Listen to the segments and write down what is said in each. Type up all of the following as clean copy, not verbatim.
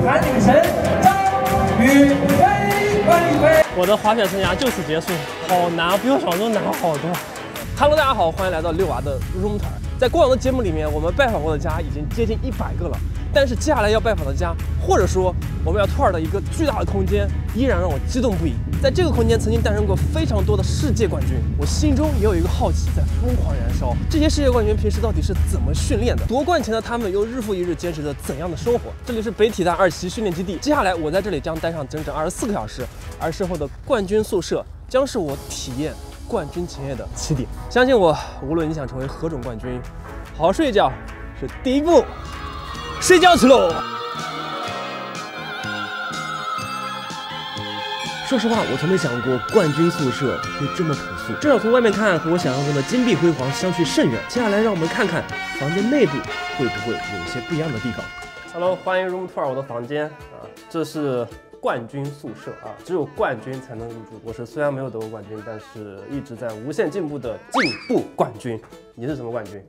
男女神张雨霏，万里飞。 我的滑雪生涯就此结束，好难，比我想象中难好多。Hello， 大家好，欢迎来到六娃的 Room Tour。在过往的节目里面，我们拜访过的家已经接近100个了，但是接下来要拜访的家，或者说我们要 tour 的一个巨大的空间，依然让我激动不已。在这个空间曾经诞生过非常多的世界冠军，我心中也有一个好奇在疯狂燃烧。这些世界冠军平时到底是怎么训练的？夺冠前的他们又日复一日坚持着怎样的生活？这里是北体大2期训练基地，接下来我在这里将待上整整24个小时，而身后的冠军宿舍将是我体验冠军前夜的起点。相信我，无论你想成为何种冠军，好好睡一觉是第一步。睡觉去喽！说实话，我从没想过冠军宿舍会这么朴素，至少从外面看和我想象中的金碧辉煌相去甚远。接下来让我们看看房间内部会不会有一些不一样的地方。Hello， 欢迎 Room Tour 我的房间啊，这是冠军宿舍啊，只有冠军才能入住。我是虽然没有得过冠军，但是一直在无限进步的进步冠军。你是什么冠军？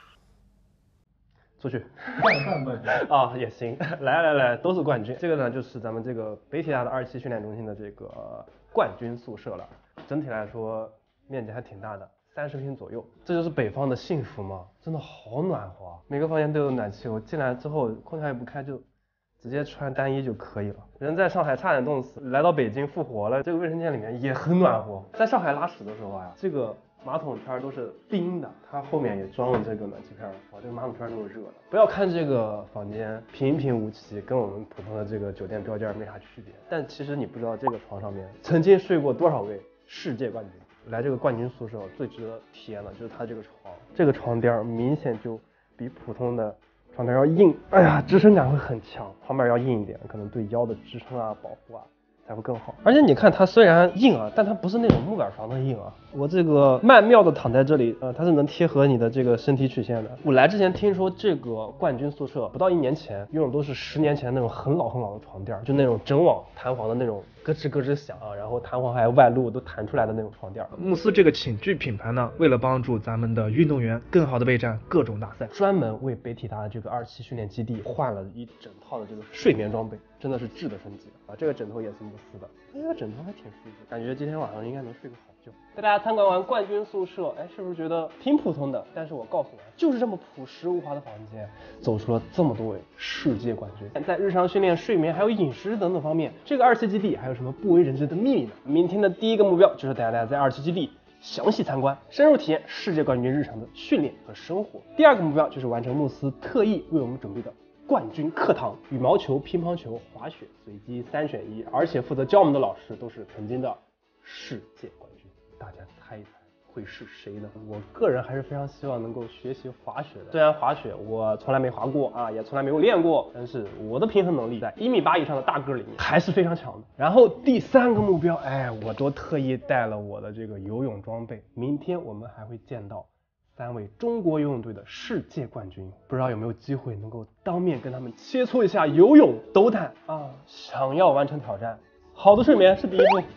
出去，半冠军啊也行，来，都是冠军。这个呢，就是咱们这个北体大的2期训练中心的这个冠军宿舍了。整体来说，面积还挺大的，30平左右。这就是北方的幸福吗？真的好暖和，每个房间都有暖气。我进来之后，空调也不开，就直接穿单衣就可以了。人在上海差点冻死，来到北京复活了。这个卫生间里面也很暖和。在上海拉屎的时候啊，这个马桶圈都是冰的，它后面也装了这个暖气片，哇，这个马桶圈都是热的。不要看这个房间平平无奇，跟我们普通的这个酒店标间没啥区别，但其实你不知道这个床上面曾经睡过多少位世界冠军。来这个冠军宿舍最值得体验的就是它这个床，这个床垫明显就比普通的床垫要硬，哎呀，支撑感会很强，床板要硬一点，可能对腰的支撑啊、保护啊才会更好。而且你看它虽然硬啊，但它不是那种木板床的硬啊。我这个曼妙的躺在这里，它是能贴合你的这个身体曲线的。我来之前听说这个冠军宿舍不到1年前用的都是10年前那种很老的床垫，就那种整网弹簧的那种咯吱咯吱响啊，然后弹簧还外露都弹出来的那种床垫。 慕斯这个寝具品牌呢，为了帮助咱们的运动员更好的备战各种大赛， 专门为北体大的这个2期训练基地换了一整套的这个睡眠装备，真的是质的升级啊！这个枕头也是慕斯的，这个枕头还挺舒服，感觉今天晚上应该能睡个好觉。带大家参观完冠军宿舍，哎，是不是觉得挺普通的？但是我告诉你，就是这么朴实无华的房间，走出了这么多位世界冠军。在日常训练、睡眠还有饮食等等方面，这个2期基地还有什么不为人知的秘密呢？明天的第一个目标就是带大家在2期基地详细参观，深入体验世界冠军日常的训练和生活。第2个目标就是完成慕斯特意为我们准备的冠军课堂，羽毛球、乒乓球、滑雪随机3选1，而且负责教我们的老师都是曾经的世界冠军。大家猜一猜会是谁呢？我个人还是非常希望能够学习滑雪的。虽然滑雪我从来没滑过啊，也从来没有练过，但是我的平衡能力在1.8米以上的大个里面还是非常强的。然后第3个目标，哎，我都特意带了我的这个游泳装备。明天我们还会见到3位中国游泳队的世界冠军，不知道有没有机会能够当面跟他们切磋一下游泳斗胆啊！想要完成挑战，好的睡眠是第一步。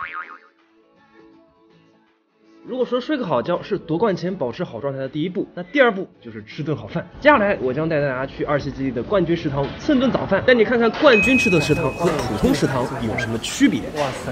如果说睡个好觉是夺冠前保持好状态的第一步，那第2步就是吃顿好饭。接下来我将带大家去2期基地的冠军食堂蹭顿早饭，带你看看冠军吃的食堂和普通食堂有什么区别。哇塞！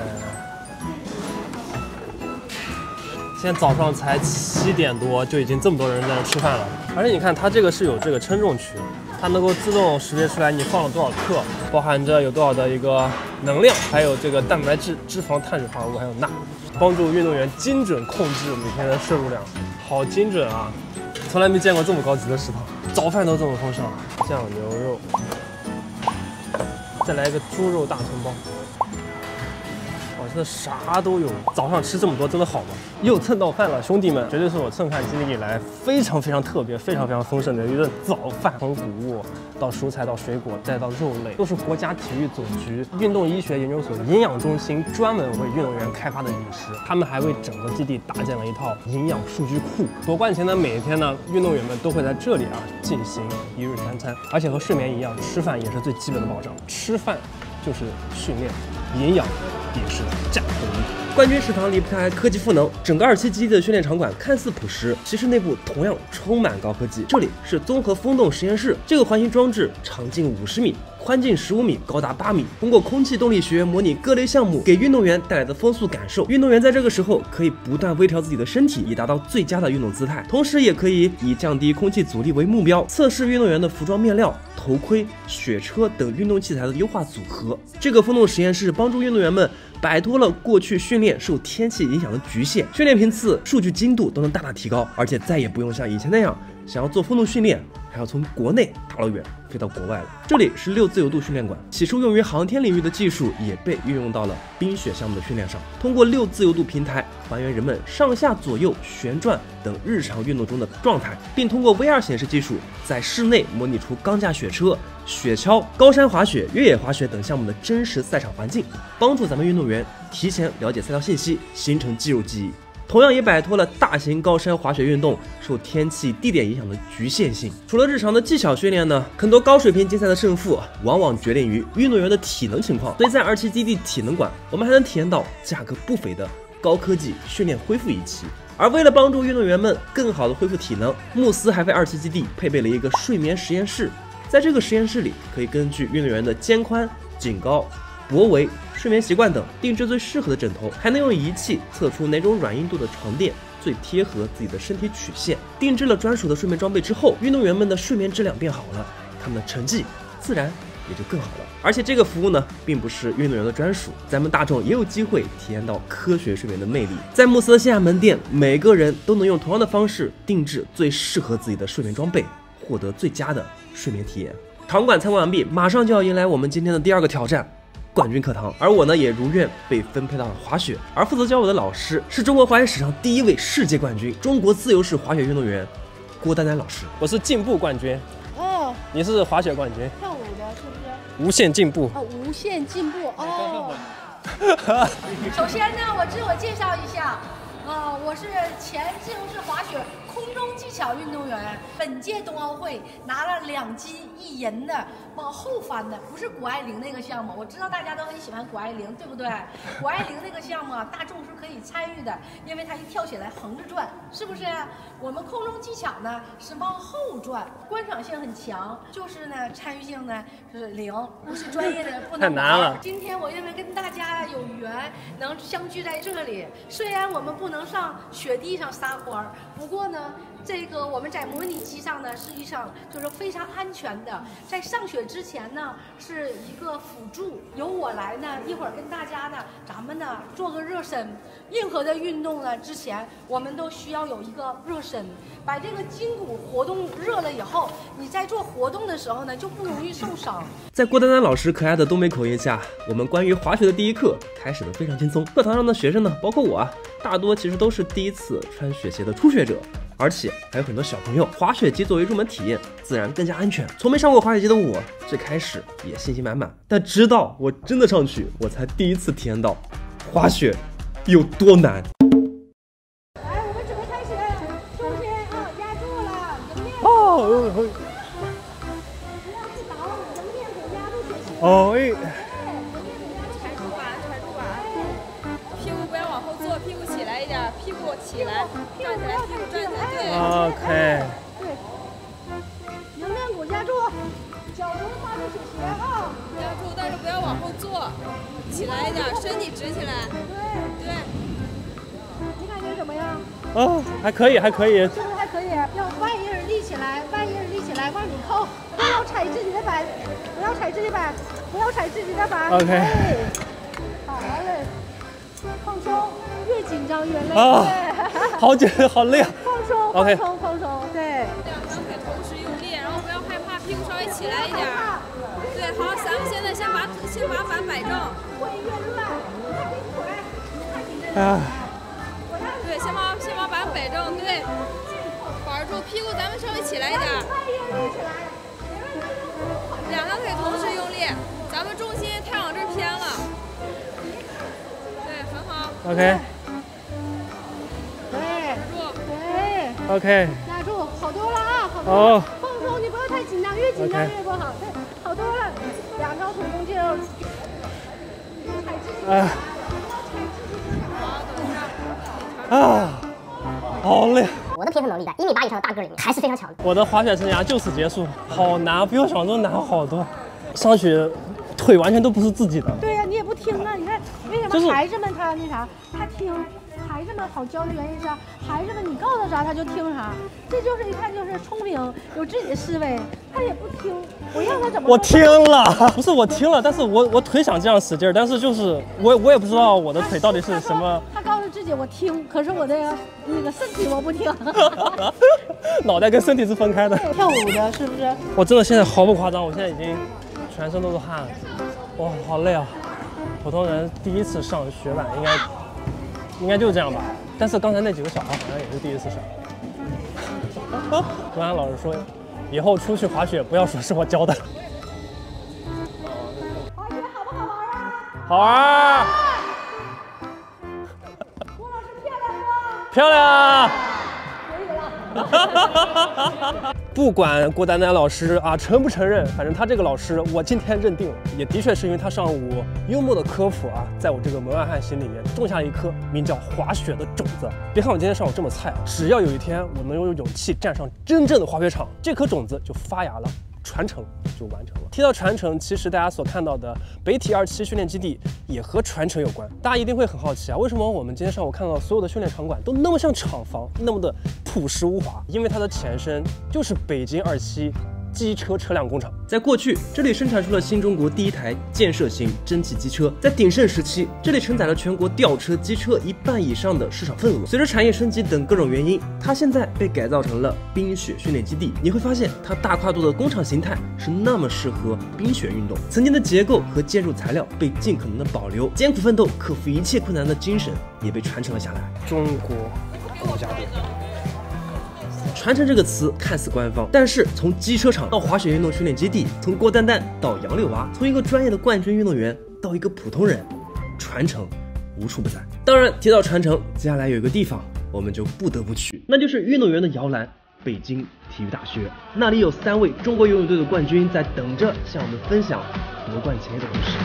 现在早上才7点多，就已经这么多人在那吃饭了。而且你看，它这个是有这个称重区，它能够自动识别出来你放了多少克，包含着有多少的一个能量，还有这个蛋白质、脂肪、碳水化合物，还有钠，帮助运动员精准控制每天的摄入量。好精准啊！从来没见过这么高级的食堂，早饭都这么丰盛，酱牛肉，再来一个猪肉大葱包。哇，真的啥都有！早上吃这么多，真的好吗？又蹭到饭了，兄弟们，绝对是我蹭饭经历以来非常特别、非常丰盛的一顿早饭。从谷物到蔬菜到水果，再到肉类，都是国家体育总局运动医学研究所营养中心专门为运动员开发的饮食。他们还为整个基地搭建了一套营养数据库。夺冠前的每一天呢，运动员们都会在这里进行一日3餐，而且和睡眠一样，吃饭也是最基本的保障。吃饭就是训练，营养也是战斗力。 冠军食堂离不开科技赋能，整个2期基地的训练场馆看似朴实，其实内部同样充满高科技。这里是综合风洞实验室，这个环形装置长径50米。宽近15米，高达8米。通过空气动力学模拟各类项目给运动员带来的风速感受，运动员在这个时候可以不断微调自己的身体，以达到最佳的运动姿态。同时，也可以以降低空气阻力为目标，测试运动员的服装面料、头盔、雪车等运动器材的优化组合。这个风洞实验室帮助运动员们摆脱了过去训练受天气影响的局限，训练频次、数据精度都能大大提高，而且再也不用像以前那样想要做风洞训练还要从国内大老远飞到国外了。这里是6自由度训练馆，起初用于航天领域的技术也被运用到了冰雪项目的训练上。通过6自由度平台还原人们上下左右旋转等日常运动中的状态，并通过 VR 显示技术在室内模拟出钢架雪车、雪橇、高山滑雪、越野滑雪等项目的真实赛场环境，帮助咱们运动员提前了解赛道信息，形成肌肉记忆。同样也摆脱了大型高山滑雪运动受天气、地点影响的局限性。除了日常的技巧训练呢，很多高水平竞赛的胜负往往决定于运动员的体能情况。所以在2期基地体能馆，我们还能体验到价格不菲的高科技训练恢复仪器。而为了帮助运动员们更好的恢复体能，慕斯还为2期基地配备了一个睡眠实验室。在这个实验室里，可以根据运动员的肩宽、颈高、脖围、睡眠习惯等定制最适合的枕头，还能用仪器测出哪种软硬度的床垫最贴合自己的身体曲线。定制了专属的睡眠装备之后，运动员们的睡眠质量变好了，他们的成绩自然也就更好了。而且这个服务呢，并不是运动员的专属，咱们大众也有机会体验到科学睡眠的魅力。在慕斯的线下门店，每个人都能用同样的方式定制最适合自己的睡眠装备，获得最佳的睡眠体验。场馆参观完毕，马上就要迎来我们今天的第2个挑战。冠军课堂，而我呢也如愿被分配到了滑雪，而负责教我的老师是中国滑雪史上第1位世界冠军，中国自由式滑雪运动员郭丹丹老师。 我是进步冠军， 哦， 你是滑雪冠军， 跳舞的是不是？ 无限进步。 哦，无限进步哦。首先呢，我自我介绍一下，我是前自由式滑雪空中技巧运动员，本届冬奥会拿了2金1银的，往后翻的，不是谷爱凌那个项目。我知道大家都很喜欢谷爱凌，对不对？谷爱凌那个项目啊，大众是可以参与的，因为它一跳起来横着转，是不是？我们空中技巧呢是往后转，观赏性很强，就是呢参与性呢就是0，不是专业的不能玩。 太难了。 今天我认为跟大家有缘能相聚在这里，虽然我们不能上雪地上撒欢儿，不过呢，这个我们在模拟机上呢，实际上就是非常安全的。在上雪之前呢，是一个辅助，由我来呢，一会儿跟大家呢，咱们呢做个热身。任何的运动呢，之前我们都需要有一个热身，把这个筋骨活动热了以后，你在做活动的时候呢，就不容易受伤。 在郭丹丹老师可爱的东北口音下，我们关于滑雪的第1课开始的非常轻松。课堂上的学生呢，包括我啊，大多其实都是第一次穿雪鞋的初学者，而且还有很多小朋友。滑雪机作为入门体验，自然更加安全。从没上过滑雪机的我，最开始也信心满满，但直到我真的上去，我才第一次体验到滑雪有多难。 来，我们准备开始，中间压住了，迎面哦， 不要去倒，迎面鼓压住雪鞋。 哦，哎， 踩住板，踩住板，屁股不要往后坐，屁股起来一点，屁股起来，站起来，屁股站起来，对。 OK。 对，迎面鼓压住，脚不用抓住雪鞋啊。 压住，但是不要往后坐，起来一点，身体直起来。对。 你感觉怎么样？ 哦，还可以，还可以。 是不是还可以？要万一是立起来，万一是立起来往里扣，不要踩自己的板，不要踩自己板，不要踩自己的板。 OK 哎好嘞，放松，越紧张越累。 啊对， 好紧，好累啊。 放松， OK 放松，放松，对。 两条腿同时用力，然后不要害怕，屁股稍微起来一点。对，好，咱们现在先把板摆正。 腿越乱，你看这腿，你看你这。 啊。 对，先把板摆正，对，保住屁股，咱们稍微起来一点。两条腿同时用力，咱们重心太往这儿偏了。对，很好。 OK 对， 住。 对， OK。 压住，好多了啊，好多哦了。放松，你不要太紧张，越紧张 OK 越不好。对，好多了，两条腿中间。 啊。 好。 啊，好累。 我的平衡能力在1.8米以上的大个里面还是非常强的。 我的滑雪生涯就此结束，好难，比我想象中难好多。上去腿完全都不是自己的。 对呀、你也不听啊！你看为什么孩子们他那啥，他听，孩子们好教的原因是，孩子们你告诉他啥他就听啥，这就是一看就是聪明，有自己的思维，他也不听，我让他怎么？ 我听了，不是我听了，但是我腿想这样使劲儿，但是就是我也不知道我的腿到底是什么。 他告诉自己我听，可是我的那个身体我不听。 脑袋跟身体是分开的。 跳舞的是不是？ 我真的现在毫不夸张，我现在已经全身都是汗，哇，好累啊！普通人第一次上雪板应该就是这样吧。但是刚才那几个小孩好像也是第一次上。刚才老师说，以后出去滑雪不要说是我教的。 滑雪好不好玩啊？ 好玩儿。 郭老师漂亮不？ 漂亮。 可以了。 不管郭丹丹老师啊承不承认，反正他这个老师我今天认定了，也的确是因为他上午幽默的科普啊，在我这个门外汉心里面种下了一颗名叫滑雪的种子。别看我今天上午这么菜，只要有一天我能有勇气站上真正的滑雪场，这颗种子就发芽了，传承就完成了。提到传承，其实大家所看到的北体27训练基地也和传承有关。大家一定会很好奇啊，为什么我们今天上午看到的所有的训练场馆都那么像厂房，那么的朴实无华？因为它的前身就是北京27机车车辆工厂。 在过去，这里生产出了新中国第一台建设型蒸汽机车。在鼎盛时期，这里承载了全国吊车、机车1半以上的市场份额。随着产业升级等各种原因，它现在被改造成了冰雪训练基地。你会发现，它大跨度的工厂形态是那么适合冰雪运动。曾经的结构和建筑材料被尽可能的保留，艰苦奋斗、克服一切困难的精神也被传承了下来。 中国国家队。 传承这个词看似官方，但是从机车厂到滑雪运动训练基地，从郭丹丹到杨六娃，从一个专业的冠军运动员到一个普通人，传承无处不在。当然，提到传承，接下来有一个地方我们就不得不去，那就是运动员的摇篮——北京体育大学。那里有3位中国游泳队的冠军在等着向我们分享夺冠前夜的故事。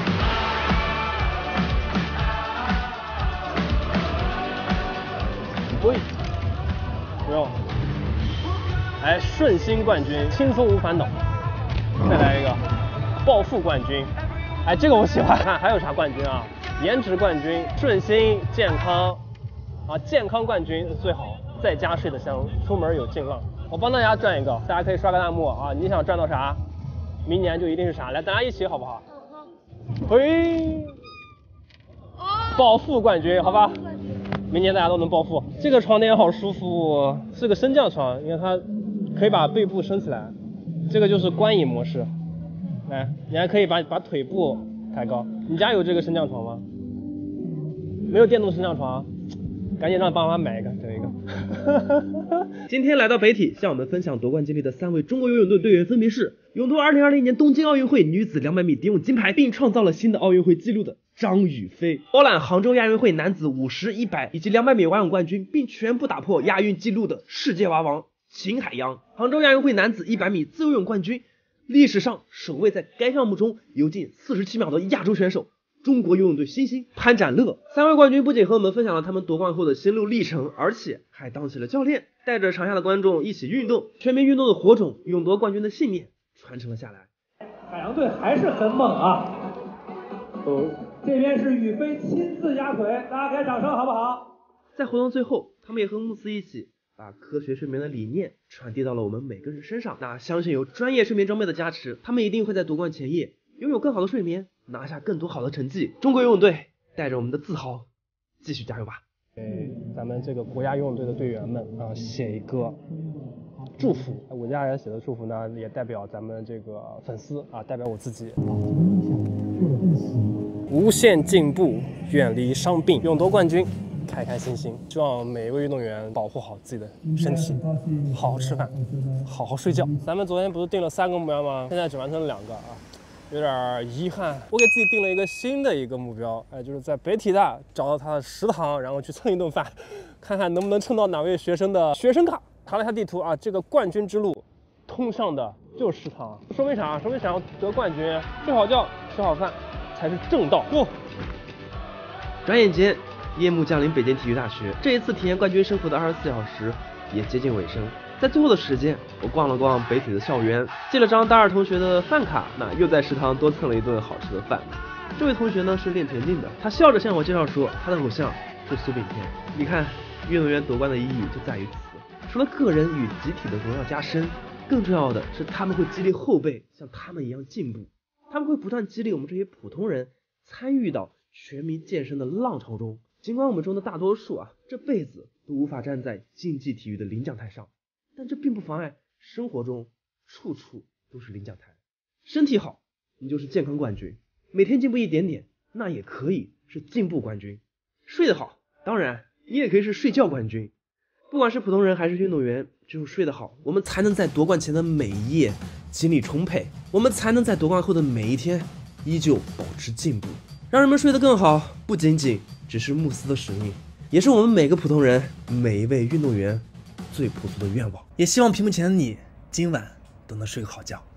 对，不用。来，顺心冠军，轻松无烦恼。再来一个，暴富冠军。哎，这个我喜欢。看还有啥冠军啊？颜值冠军，顺心健康啊，健康冠军最好，在家睡得香，出门有劲浪。我帮大家转一个，大家可以刷个弹幕啊，你想赚到啥，明年就一定是啥。来，大家一起好不好？嘿，暴富冠军，好吧。明年大家都能暴富。这个床垫好舒服，是个升降床，因为它可以把背部升起来。这个就是观影模式。来，你还可以把腿部抬高。你家有这个升降床吗？没有电动升降床，赶紧让爸妈买一个，整一个。 今天来到北体，向我们分享夺冠经历的3位中国游泳队队员分别是勇夺2020年东京奥运会女子200米蝶泳金牌，并创造了新的奥运会纪录的张雨霏，包揽杭州亚运会男子50、100以及200米蛙泳冠军，并全部打破亚运纪录的世界蛙王秦海洋，杭州亚运会男子100米自由泳冠军，历史上首位在该项目中游进47秒的亚洲选手，中国游泳队新星潘展乐。3位冠军不仅和我们分享了他们夺冠后的心路历程，而且还当起了教练，带着场下的观众一起运动，全民运动的火种，勇夺冠军的信念传承了下来。 海洋队还是很猛啊！这边是雨霏亲自压腿，大家给掌声好不好？ 在活动最后，他们也和慕斯一起把科学睡眠的理念传递到了我们每个人身上。那相信有专业睡眠装备的加持，他们一定会在夺冠前夜拥有更好的睡眠，拿下更多好的成绩。中国游泳队带着我们的自豪，继续加油吧！ 给咱们这个国家游泳队的队员们啊写一个祝福。我家人写的祝福呢，也代表咱们这个粉丝啊，代表我自己。无限进步，远离伤病，勇夺冠军，开开心心。希望每一位运动员保护好自己的身体，好好吃饭，好好睡觉。咱们昨天不是定了3个目标吗？现在只完成了2个啊，有点遗憾。我给自己定了一个新的目标，就是在北体大找到他的食堂，然后去蹭一顿饭，看看能不能蹭到哪位学生的学生卡。查了一下地图啊，这个冠军之路通向的就是食堂。说明啥？说明想要得冠军，睡好觉，吃好饭才是正道。不， 转眼间夜幕降临北京体育大学，这一次体验冠军生活的24小时也接近尾声。在最后的时间，我逛了逛北体的校园，借了张大二同学的饭卡，那又在食堂多蹭了一顿好吃的饭。这位同学呢是练田径的，他笑着向我介绍说，他的偶像是苏炳添。你看，运动员夺冠的意义就在于此，除了个人与集体的荣耀加深，更重要的是他们会激励后辈像他们一样进步，他们会不断激励我们这些普通人参与到全民健身的浪潮中。尽管我们中的大多数这辈子都无法站在竞技体育的领奖台上，但这并不妨碍生活中处处都是领奖台。身体好，你就是健康冠军，每天进步一点点，那也可以是进步冠军。睡得好，当然你也可以是睡觉冠军。不管是普通人还是运动员，只有睡得好，我们才能在夺冠前的每一夜精力充沛，我们才能在夺冠后的每一天依旧保持进步。让人们睡得更好，不仅仅只是慕斯的使命，也是我们每个普通人、每一位运动员最朴素的愿望。也希望屏幕前的你今晚都能睡个好觉。